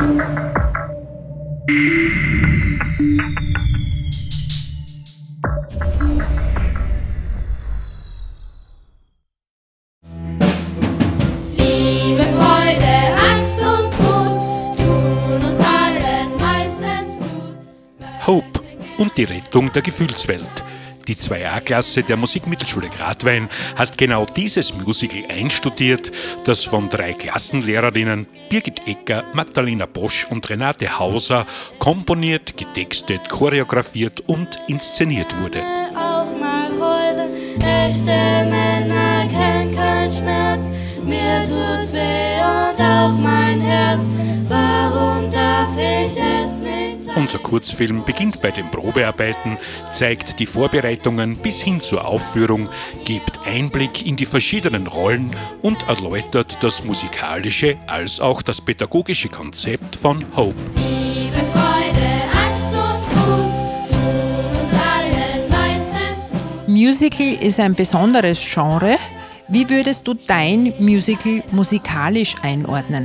Liebe Freude, Angst und Mut tun uns allen meistens gut. Hope und die Rettung der Gefühlswelt. Die 2a-Klasse der Musikmittelschule Gradwein hat genau dieses Musical einstudiert, das von 3 Klassenlehrerinnen, Birgit Ecker, Magdalena Bosch und Renate Hauser, komponiert, getextet, choreografiert und inszeniert wurde. Auch mal heule, echte Männer kennen keinen Schmerz. Mir tut's weh und auch mein Herz. Warum darf ich es nicht sein? Unser Kurzfilm beginnt bei den Probearbeiten, zeigt die Vorbereitungen bis hin zur Aufführung, gibt Einblick in die verschiedenen Rollen und erläutert das musikalische als auch das pädagogische Konzept von Hope. Liebe Freude, Angst und Mut tun uns allen meistens gut. Musical ist ein besonderes Genre. Wie würdest du dein Musical musikalisch einordnen?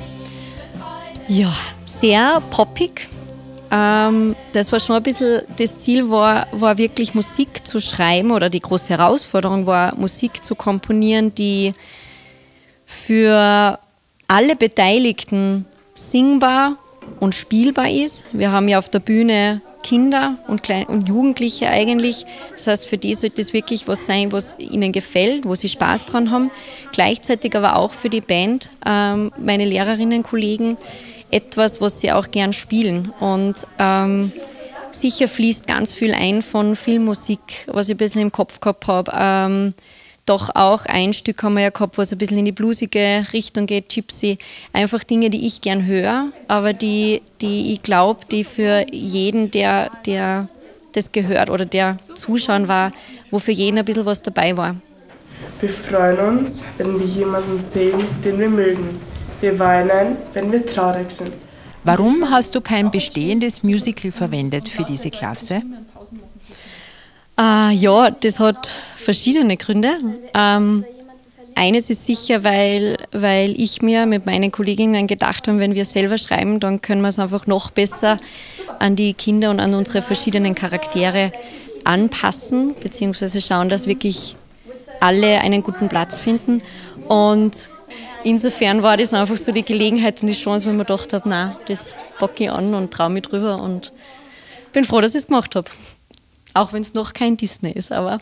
Ja, sehr poppig. Das war schon ein bisschen, das Ziel war wirklich Musik zu schreiben, oder die große Herausforderung war, Musik zu komponieren, die für alle Beteiligten singbar und spielbar ist. Wir haben ja auf der Bühne Kinder und Jugendliche eigentlich. Das heißt, für die sollte es wirklich was sein, was ihnen gefällt, wo sie Spaß dran haben. Gleichzeitig aber auch für die Band, meine Lehrerinnen, Kollegen, etwas, was sie auch gern spielen. Und sicher fließt ganz viel ein von Filmmusik, was ich ein bisschen im Kopf gehabt habe. Doch auch ein Stück haben wir ja gehabt, was ein bisschen in die blusige Richtung geht, Gypsy. Einfach Dinge, die ich gern höre, aber die ich glaube, die für jeden, der das gehört oder der zuschauen war, wo für jeden ein bisschen was dabei war. Wir freuen uns, wenn wir jemanden sehen, den wir mögen. Wir weinen, wenn wir traurig sind. Warum hast du kein bestehendes Musical verwendet für diese Klasse? Ja, das hat verschiedene Gründe. Eines ist sicher, weil ich mir mit meinen Kolleginnen gedacht habe, wenn wir selber schreiben, dann können wir es einfach noch besser an die Kinder und an unsere verschiedenen Charaktere anpassen, beziehungsweise schauen, dass wirklich alle einen guten Platz finden. Und insofern war das einfach so die Gelegenheit und die Chance, wo ich mir gedacht habe, nein, das packe ich an und traue mich drüber und bin froh, dass ich es gemacht habe. Auch wenn es noch kein Disney ist, aber...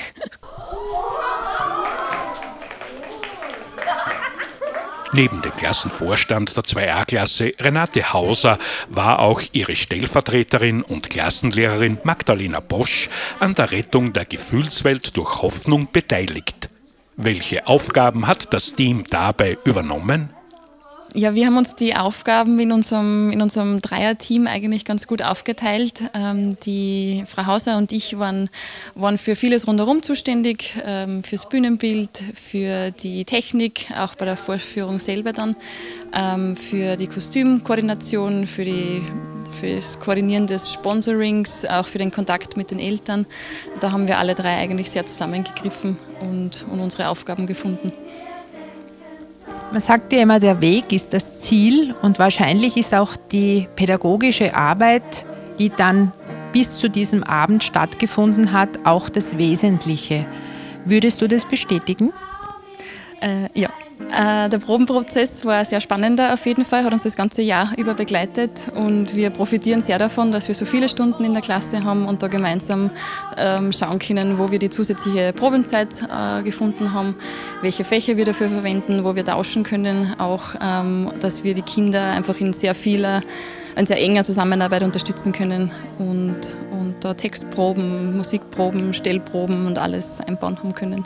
Neben dem Klassenvorstand der 2a-Klasse Renate Hauser war auch ihre Stellvertreterin und Klassenlehrerin Magdalena Bosch an der Rettung der Gefühlswelt durch Hoffnung beteiligt. Welche Aufgaben hat das Team dabei übernommen? Ja, wir haben uns die Aufgaben in unserem Dreier-Team eigentlich ganz gut aufgeteilt. Die Frau Hauser und ich waren für vieles rundherum zuständig, fürs Bühnenbild, für die Technik, auch bei der Vorführung selber dann, für die Kostümkoordination, für das Koordinieren des Sponsorings, auch für den Kontakt mit den Eltern. Da haben wir alle 3 eigentlich sehr zusammengegriffen und unsere Aufgaben gefunden. Man sagt ja immer, der Weg ist das Ziel und wahrscheinlich ist auch die pädagogische Arbeit, die dann bis zu diesem Abend stattgefunden hat, auch das Wesentliche. Würdest du das bestätigen? Ja. Der Probenprozess war sehr spannender auf jeden Fall, hat uns das ganze Jahr über begleitet und wir profitieren sehr davon, dass wir so viele Stunden in der Klasse haben und da gemeinsam schauen können, wo wir die zusätzliche Probenzeit gefunden haben, welche Fächer wir dafür verwenden, wo wir tauschen können, auch dass wir die Kinder einfach in sehr enger Zusammenarbeit unterstützen können und da Textproben, Musikproben, Stellproben und alles einbauen haben können.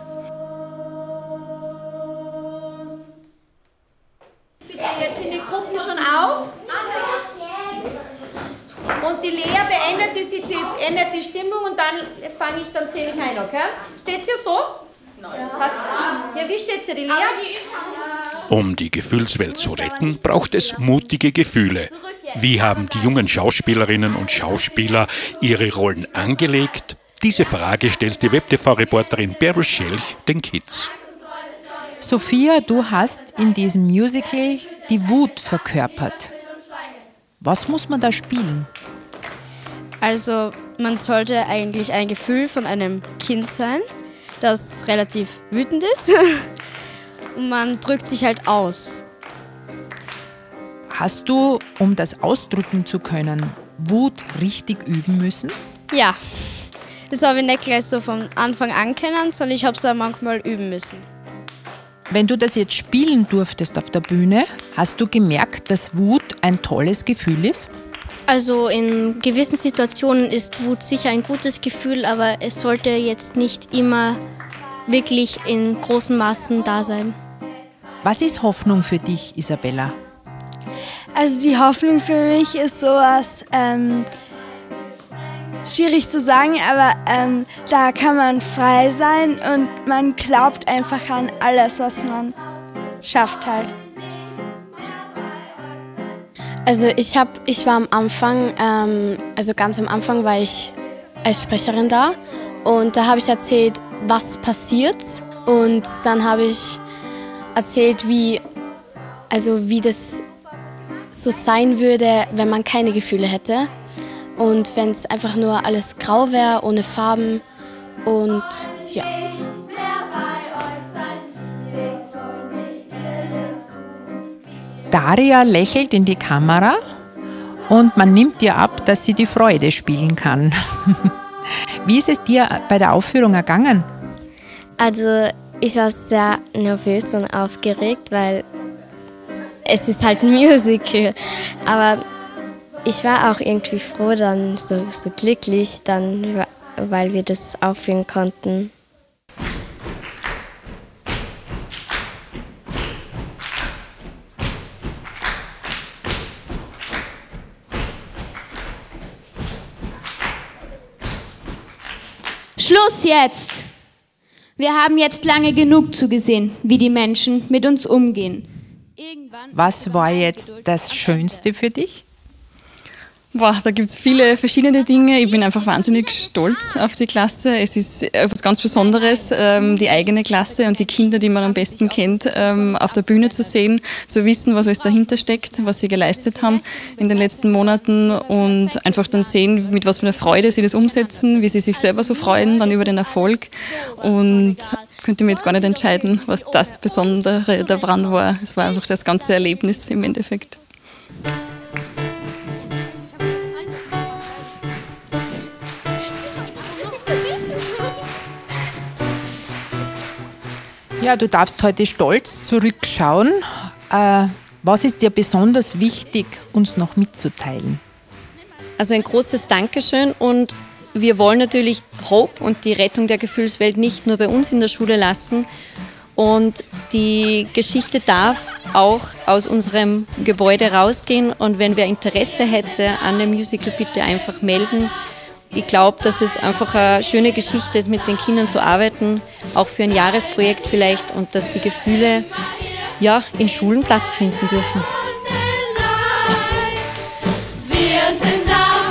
Jetzt sind die Gruppen schon auf und die Lea ändert die Stimmung und dann zähle ich ein, okay? Steht hier so? Ja, wie steht hier die Lea? Um die Gefühlswelt zu retten, braucht es mutige Gefühle. Wie haben die jungen Schauspielerinnen und Schauspieler ihre Rollen angelegt? Diese Frage stellt die WebTV-Reporterin Beryl Schelch den Kids. Sophia, du hast in diesem Musical die Wut verkörpert. Was muss man da spielen? Also man sollte eigentlich ein Gefühl von einem Kind sein, das relativ wütend ist. Und man drückt sich halt aus. Hast du, um das ausdrücken zu können, Wut richtig üben müssen? Ja, das habe ich nicht gleich so von Anfang an können, sondern ich habe es auch manchmal üben müssen. Wenn du das jetzt spielen durftest auf der Bühne, hast du gemerkt, dass Wut ein tolles Gefühl ist? Also in gewissen Situationen ist Wut sicher ein gutes Gefühl, aber es sollte jetzt nicht immer wirklich in großen Maßen da sein. Was ist Hoffnung für dich, Isabella? Also die Hoffnung für mich ist sowas, schwierig zu sagen, aber da kann man frei sein und man glaubt einfach an alles, was man schafft halt. Also ich war am Anfang, ganz am Anfang war ich als Sprecherin da und da habe ich erzählt, was passiert und dann habe ich erzählt, wie das so sein würde, wenn man keine Gefühle hätte und wenn es einfach nur alles grau wäre, ohne Farben und ja. Daria lächelt in die Kamera und man nimmt ihr ab, dass sie die Freude spielen kann. Wie ist es dir bei der Aufführung ergangen? Also ich war sehr nervös und aufgeregt, weil es ist halt ein Musical. Aber ich war auch irgendwie froh, dann so glücklich, weil wir das aufführen konnten. Schluss jetzt! Wir haben jetzt lange genug zugesehen, wie die Menschen mit uns umgehen. Was war jetzt das Schönste für dich? Boah, da gibt es viele verschiedene Dinge. Ich bin einfach wahnsinnig stolz auf die Klasse. Es ist etwas ganz Besonderes, die eigene Klasse und die Kinder, die man am besten kennt, auf der Bühne zu sehen, zu wissen, was alles dahinter steckt, was sie geleistet haben in den letzten Monaten und einfach dann sehen, mit was für einer Freude sie das umsetzen, wie sie sich selber so freuen dann über den Erfolg. Und könnte mir jetzt gar nicht entscheiden, was das Besondere daran war. Es war einfach das ganze Erlebnis im Endeffekt. Ja, du darfst heute stolz zurückschauen. Was ist dir besonders wichtig, uns noch mitzuteilen? Also ein großes Dankeschön und wir wollen natürlich Hope und die Rettung der Gefühlswelt nicht nur bei uns in der Schule lassen. Und die Geschichte darf auch aus unserem Gebäude rausgehen und wenn wer Interesse hätte an dem Musical, bitte einfach melden. Ich glaube, dass es einfach eine schöne Geschichte ist, mit den Kindern zu arbeiten, auch für ein Jahresprojekt vielleicht und dass die Gefühle in Schulen Platz finden dürfen. Wir sind da.